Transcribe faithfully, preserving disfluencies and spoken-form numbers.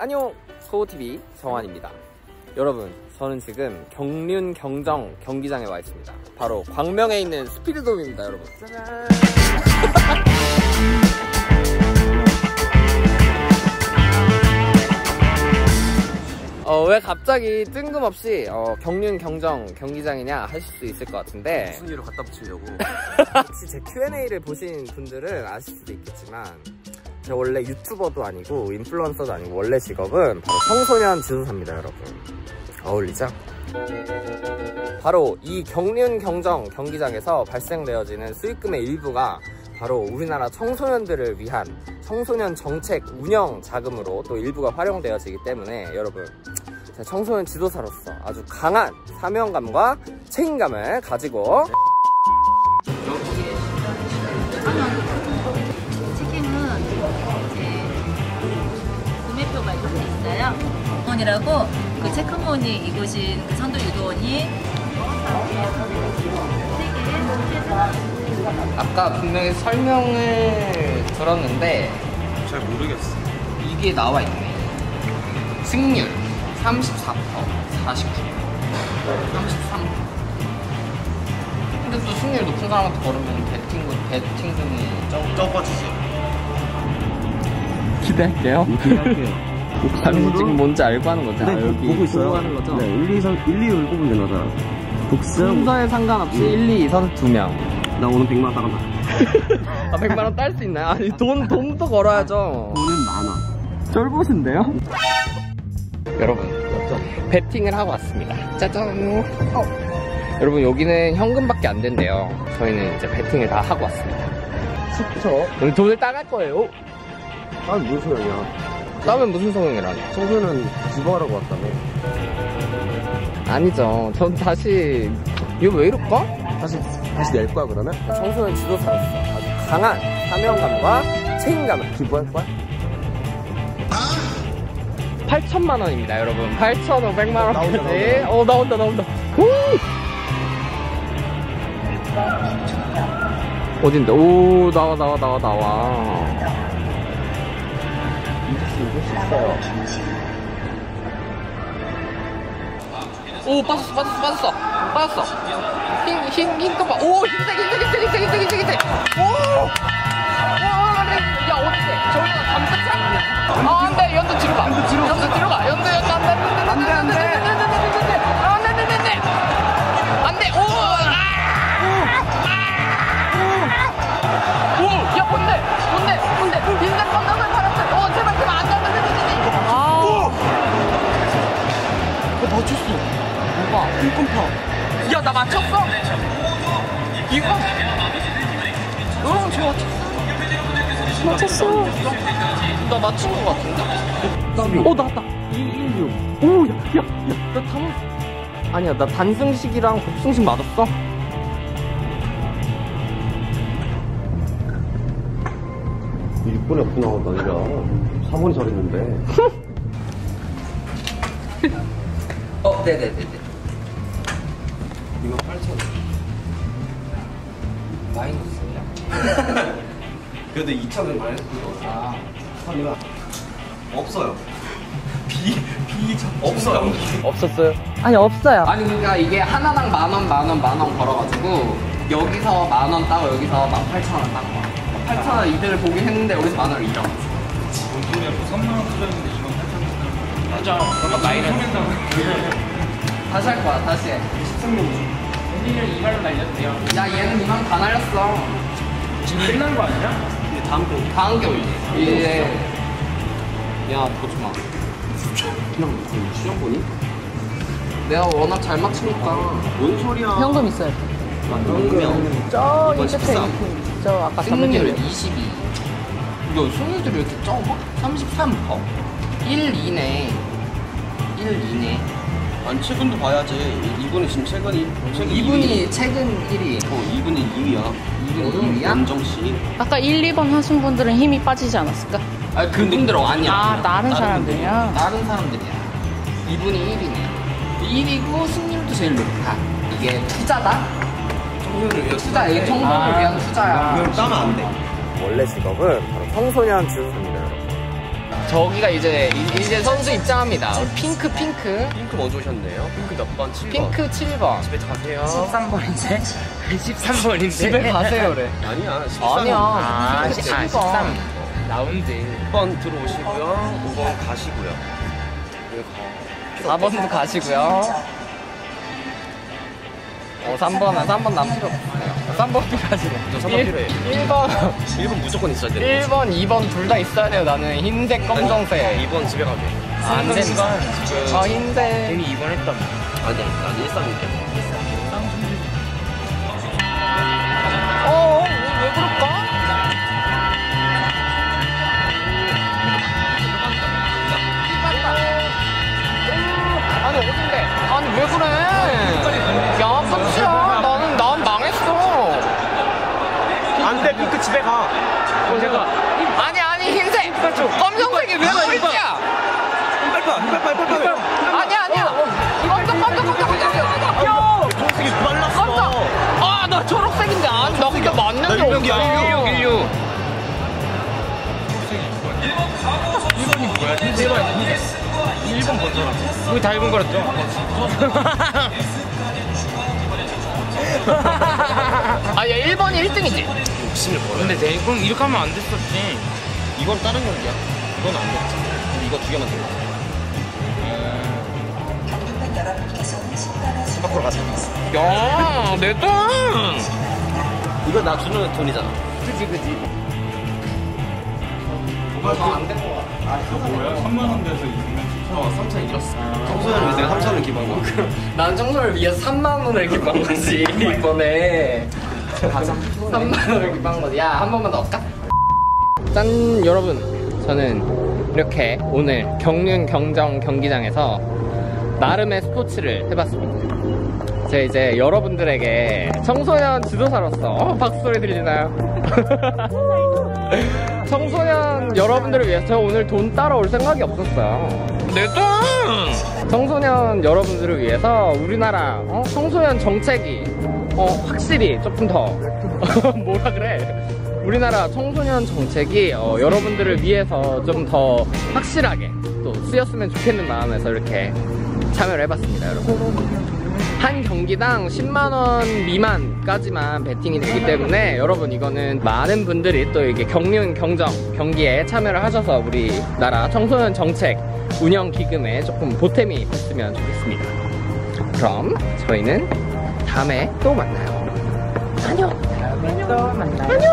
안녕, 소호티비 정환입니다. 여러분, 저는 지금 경륜 경정 경기장에 와 있습니다. 바로 광명에 있는 스피드돔입니다, 여러분. 짜잔. 어, 왜 갑자기 뜬금없이 어, 경륜 경정 경기장이냐 하실 수 있을 것 같은데, 무슨 일을 갖다 붙이려고. 혹시 제 큐 앤 에이를 보신 분들은 아실 수도 있겠지만, 제가 원래 유튜버도 아니고 인플루언서도 아니고 원래 직업은 바로 청소년 지도사입니다, 여러분. 어울리죠? 바로 이 경륜 경정 경기장에서 발생되어지는 수익금의 일부가 바로 우리나라 청소년들을 위한 청소년 정책 운영 자금으로 또 일부가 활용되어지기 때문에, 여러분, 제가 청소년 지도사로서 아주 강한 사명감과 책임감을 가지고 책임은 이제 구매표가 이렇게 있어요. 원이라고 그 체크무늬 입으신 그 선도 유도원이 아까 분명히 설명을 들었는데 잘 모르겠어. 이게 나와 있네. 승률 삼십사 퍼센트, 사십구 퍼센트, 삼십삼 퍼센트. 근데 또 승률 높은 사람한테 걸으면 배팅금, 배팅금이 적, 적어지지. 기대할게요. 기대할게요. 당신 지금 뭔지 알고 하는 거죠? 네, 아, 여기 보고 있어요. 보고 하는 거죠? 네, 일, 이, 삼, 일, 이 를 꼽으면 되나봐. 독서. 순서에 상관없이 음. 일, 이, 선수 두 명. 나 오늘 백만 원 따간다. 아, 백만 원 딸 수 있나요? 아니, 돈, 돈도 걸어야죠. 돈은 만 원. 쫄보신데요? 여러분, 배팅을 하고 왔습니다. 짜잔. 어. 여러분, 여기는 현금밖에 안 된대요. 저희는 이제 배팅을 다 하고 왔습니다. 십 초. 오늘 돈을 따갈 거예요. 아, 무슨 소리야. 따면 무슨 소용이라니? 청소는 집어하라고 왔다며. 아니죠. 전 다시, 이거 왜 이럴까? 다시, 다시 낼 거야, 그러면? 청소년 지도사로서 아주 강한 사명감과 책임감을 기부할 거야? 팔천만 원입니다, 여러분. 팔천오백만 원까지. 나온다, 나온다. 어, 나온다, 나온다. 오! 어딘데? 오, 나와, 나와, 나와, 나와. 이길 수 있어요. 오, 빠졌어, 빠졌어, 빠졌어. 빠졌어. 힘, 힘, 힘, 또 봐. 오, 흰색, 흰색, 흰색, 흰색, 흰색, 흰색, 흰색. 오! 와, 야, 어떡해. 저기가 감자차? 아, 안 돼. 연두 뒤로 가. 연두 뒤로, 연두 뒤로 가. 연두, 연두, 안 돼, 안 돼, 안 돼, 안 돼. 안 돼, 안 돼, 안 돼. 안 돼. 오! 오! 야, 뭔데? 뭔데? 뭔데? 흰색, 검정색, 파란색. 어, 제발, 제발, 안 돼, 안 돼, 안 돼, 안 돼. 아. 어, 맞췄어. 뭐가? 일꾼파. 야, 나 맞췄어? 이거? 어, 좋아. 맞췄어. 나 맞춘 거 같은데? 오, 나왔다. 이백십육. 오, 야, 야, 야, 나 단, 아니야, 나 단승식이랑 복승식 맞았어? 육 번에 없고 나온다, 아니라. 사 번이 잘했는데. 어, 네네네네. 이거 팔천 원. 마이너스야. 근데 이천 원 마이너스. 아, 삼이가 없어요. 비, 비, 없어요. 없었어요? 아니 없어요. 아니, 그러니까 이게 하나당 만 원, 만 원, 만 원 걸어가지고, 여기서 만 원 따고, 여기서 만 팔천 원 따고. 팔천 원 이득을 보긴 했는데, 여기서 만 원을 잃어. 요즘에 삼만 원 투자했는데 이만 팔천 원. 맞아. 그러니까 마이너스. 다시 할 거야, 다시 해. 십삼 년 엔진을 이발로 날렸대요. 야, 얘는 이만 다 날렸어. 지금 끝난 거 아니야? 근데 다음 거 다음 게 올지. 이제. 야, 보지 마. 그냥 거의 시험 보니? 내가 워낙 잘 맞추니까. 뭔 소리야? 현금 있어요. 현금. 저 이거 이 끝에 십삼. 저 아까 승률 이십이. 이거 승률들이 왜 이렇게 적어? 삼십삼 퍼센트. 일 이네. 일 이네. 아니, 최근도 봐야지. 이분이 지금 최근이. 최근 이분이 최근 일 위. 어, 이분이 이 위야. 이분이 일 위야? 연정씨. 아까 일, 이 번 하신 분들은 힘이 빠지지 않았을까? 아, 그분들 아니야. 아, 다른 사람들이야? 다른 사람들이야. 이분이 일 위네. 일 위고 승률도 제일 높다. 이게 투자다? 청소년을 위해서. 투자, 이게 청소를 아. 위한 투자야. 그럼 따면 안 돼. 원래 직업은 바로 청소년 지도사입니다, 여러분. 저기가 이제 이제 선수 입장합니다. 핑크 핑크 핑크 먼저 오셨네요. 핑크 몇 번? 칠 번. 핑크 칠 번. 집에 가세요. 십삼 번인데? 십삼 번인데? 집에 가세요 그래. 아니야. 십삼 번. 아니야. 아, 핑크 칠 번. 십삼. 라운드. 육 번 들어오시고요. 오 번 가시고요. 여기 가. 사 번도 가시고요. 어, 삼 번은 삼 번 남 필요 없어요. 삼 번도 가시고. 저 삼 번 필요해. 일 번. 일 번 무조건 있어야 돼. 일 번, 이 번 둘 다 있어야 돼요. 나는 흰색, 검정색. 이 번 집에 가게. 안 된다. 지금. 아, 흰색. 이 번 했던 아니, 난 일상인데. 어, 왜 그럴까? 아니, 어딘데? 아니, 왜 그래? 야, 끝이야. 나는, 난 망했어. 안 돼, 핑크 집에 가. 제가. 아니, 아니, 흰색. 검정색이 왜 꼴찌야? 빨리 가, 빨리 빨리 빨리 빨리. 아니야, 아니야. 검정, 검정, 검정, 검정. 야! 초록색이 빨랐어. 깜짝! 아, 나 초록색인데. 아니, 나 근데 맞는 게 일육이야, 없어. 일육, 일육. 일 번이 뭐야? 일 번 일 번 번째라. 우리 다 일 번 걸었죠? 아, 야, 일 번이 일 등이지. 욕심을 버려. 근데 내 그럼 이렇게 하면 안 됐었지. 이건 다른 경기야. 이건 안 돼. 근데 이거 두 개만 돼. 집 밖으로 가자. 야, 내 돈! 이거 나 주는 돈이잖아. 그지, 그지. 뭐야? 삼만 원 돼서 이기면 어, 삼천 잃었어. 청소년을 위해서 내가 삼천을 기부한 거. 난 청소를 위해서 삼만 원을 기부한 거지, 이번에. 삼만 원을 기부한 거지. 야, 한 번만 더 할까? 짠, 여러분. 저는 이렇게 오늘 경륜 경정 경기장에서 나름의 스포츠를 해봤습니다. 제가 이제 여러분들에게 청소년 지도사로서 어, 박수소리 들리나요? 청소년 여러분들을 위해서 제가 오늘 돈 따라올 생각이 없었어요. 내 돈! 청소년 여러분들을 위해서 우리나라 어? 청소년 정책이 어, 확실히 조금 더 뭐라 그래? 우리나라 청소년 정책이 어, 여러분들을 위해서 좀 더 확실하게 또 쓰였으면 좋겠는 마음에서 이렇게 참여를 해봤습니다, 여러분. 한 경기당 십만 원 미만까지만 베팅이 되기 때문에 여러분 이거는 많은 분들이 또 이게 경륜 경정 경기에 참여를 하셔서 우리나라 청소년 정책 운영 기금에 조금 보탬이 됐으면 좋겠습니다. 그럼 저희는 다음에 또 만나요. 안녕. 다음에 또 만나요. 안녕.